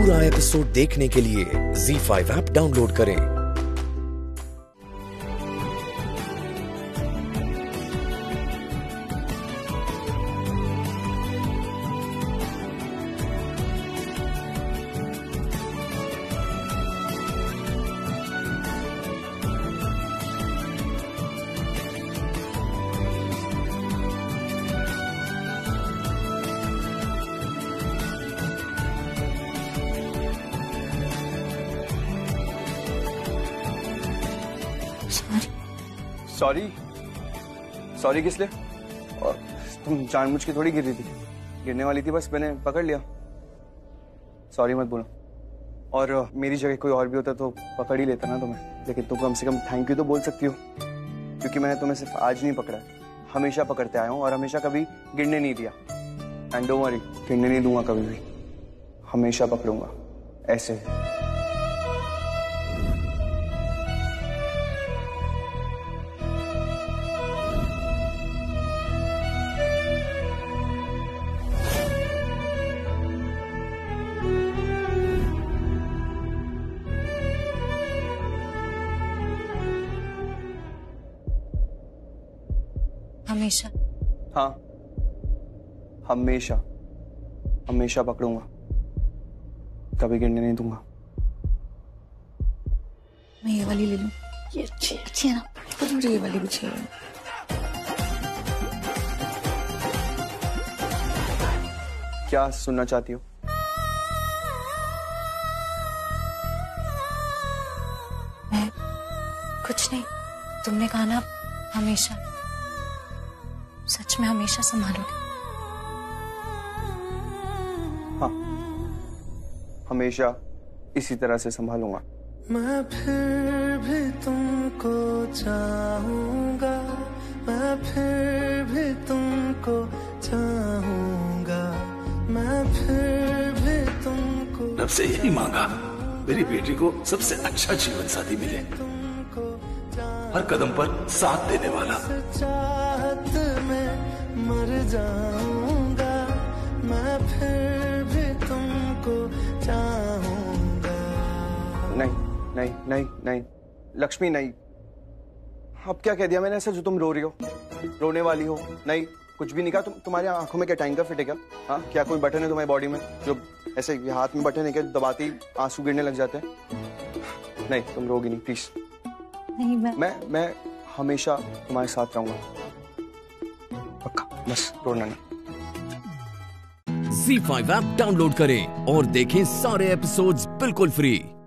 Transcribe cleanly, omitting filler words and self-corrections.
पूरा एपिसोड देखने के लिए ZEE5 ऐप डाउनलोड करें। सॉरी सॉरी किस लिए? और तुम जानबूझ के थोड़ी गिर रही थी, गिरने वाली थी, बस मैंने पकड़ लिया। सॉरी मत बोलो। और मेरी जगह कोई और भी होता तो पकड़ ही लेता ना तुम्हें, लेकिन तुम कम से कम थैंक यू तो बोल सकती हो, क्योंकि मैंने तुम्हें सिर्फ आज नहीं पकड़ा, हमेशा पकड़ते आया हूँ और हमेशा कभी गिरने नहीं दिया। एंड डोंट वरी, गिरने नहीं दूंगा कभी भी, हमेशा पकड़ूंगा ऐसे। हमेशा? हाँ, हमेशा हमेशा पकड़ूंगा, कभी गिरने नहीं दूंगा। मैं ये वाली ले लूं? ये अच्छी है ना, पर मुझे ये वाली भी चाहिए। क्या सुनना चाहती हो? मैं कुछ नहीं, तुमने कहा ना हमेशा, सच में हमेशा संभालोगे? हाँ, हमेशा इसी तरह से संभालूंगा। मैं फिर भी तुमको चाहूंगा, मैं फिर भी तुमको चाहूंगा, मैं फिर भी तुमको। रब से यही मांगा, मेरी बेटी को सबसे अच्छा जीवन साथी मिले, हर कदम पर साथ देने वाला। चाहत में मर जाऊंगा, मैं फिर भी तुमको चाहूंगा। नहीं नहीं नहीं नहीं लक्ष्मी, नहीं। अब क्या कह दिया मैंने ऐसा जो तुम रो रही हो, रोने वाली हो? नहीं, कुछ भी नहीं कहा। तुम्हारी आंखों में क्या टाइम का फिट है क्या? हाँ, क्या कोई बटन है तुम्हारी बॉडी में जो ऐसे हाथ में बटन है क्या, दबाते ही आंसू गिरने लग जाते हैं? नहीं, तुम रोगी नहीं, प्लीज। नहीं, मैं हमेशा तुम्हारे साथ रहूंगा, पक्का, बस रोना नहीं। ZEE5 ऐप डाउनलोड करें और देखें सारे एपिसोड्स बिल्कुल फ्री।